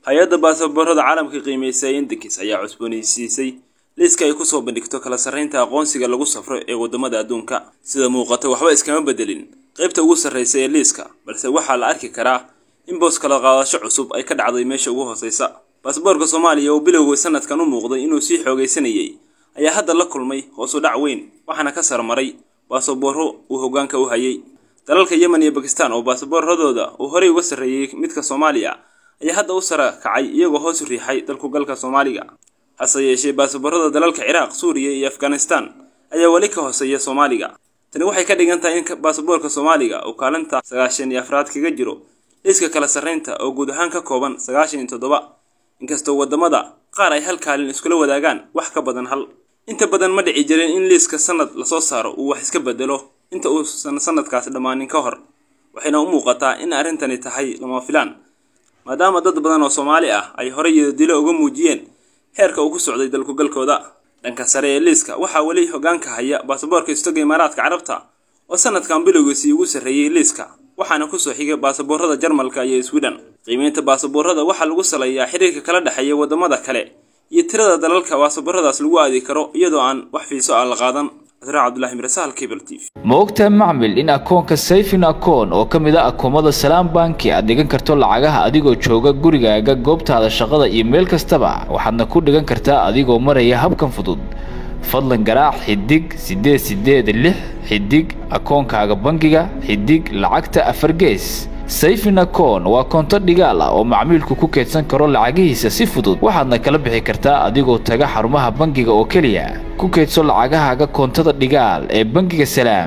hay-adda baasaboorada caalamka qiimeysay indekis ayaa cusboonaysiisay liiska ay ku soo bandhigto kala sarreynta aqoonsiga lagu safro ee wadamada adduunka. Sida muuqata waxba iskama bedelin qaybta ugu sarreysa ee liiska, balse waxaa la arki karaa in boos kala qaadasho cusub ay ka dhacday meesha ugu hooseysa. baasaboorka Soomaaliya oo bilowgii sanadkan u muuqday inuu sii xoogeysanayay ayaa hadda la kulmay hoos u dhac weyn, waxaana ka sarmaray baasaboorro uu hoggaanka u hayay. dalalka Yemen iyo Pakistan oo baasaboorradooda uu horey uga sarreeyay midka Soomaaliya ayaa hadda u sara kacay iyagoo hoos u riixay dalku galka Soomaaliga. hase yeeshee baasaboorrada dalalka Ciraaq, Suuriya iyo Afghanistan ayaa wali ka hooseeya Soomaaliga. tani waxay ka dhigan tahay in baasaboorka Soomaaliga uu kaalinta 94 kaga jiro liiska kala sarreynta oo guud ahaan ka kooban 97, inkastoo wadamada qaar ay hal kaalin iskula wadaagaan wax ka badan hal. inta badan ma dhici jirin in liiska sanad la soo saaro uu wax iska bedelo inta uu sanadkaas dhamaanin ka hor, waxayna u muuqataa in arrintani tahay lama filaan maadaama dad badan oo Soomaali ah ay horey dilo uga muujiyeen heerka uu ku socday dalku galkooda. dhanka sare ee liiska waxaa wali hoggaanka haya baasaboorka Istaga Imaaraadka Carabta oo sanadkan bilowgiisii ugu sarreeyay liiska, waxaana ku soo xigay baasaboorrada Jarmalka iyo Sweden. qiimeynta baasaboorrada waxaa lagu saleeyaa xiriirka kala dhaxeeya wadamada kale iyo tirada dalalka baasaboorradaas lagu aadi karo iyadoo aan wax fiiso ah la qaadan. Abdullahi Mirasal Cable TV. Moogta macmil in akoonka Sayfin akoon oo kamid ah akoomada Salaam Bank aad dhigan karto lacagaha adigoo jooga gurigaaga, goobtaada shaqada iyo meel kastaba. waxaadna ku dhigan kartaa adigoo maraya habkan fudud. fadlan garaac xidig 886 xidig akoonkaaga bangiga xidig lacagta 4 gees. Sayfin akoon waa koonto dhigaal ah oo macmiilku ku keedsan karo lacagihiisa si fudud. waxaadna kala bixi kartaa adigoo taga xarumaha bangiga oo kaliya. ku keedso lacagahaaga koontada dhigaal ee bangiga Salaam.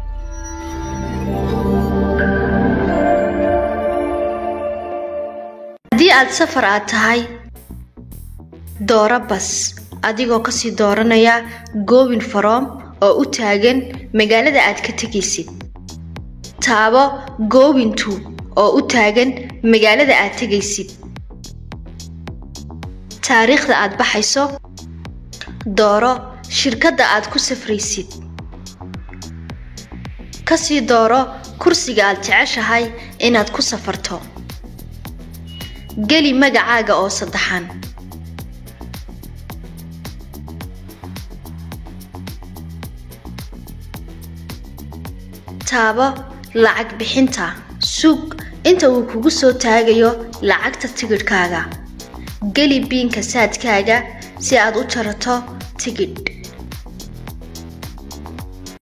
haddii aad safar aad tahay dooro bas adigoo ka sii dooranaya Going From oo u taagan magaalada aad ka tagaysid. taabo Going To oo u taagan magaalada aad tagaysid. taariikhda aad baxayso dooro shirkadda aad ku safraysid. ka sii dooro kursiga aad jeceshahay inaad ku safarto. geli magacaaga oo saddexan. taabo lacag bixinta. sug inta uu kugu soo taagayo lacagta tigidhkaaga. geli biinka saadkaaga si aad u jarato tigidh.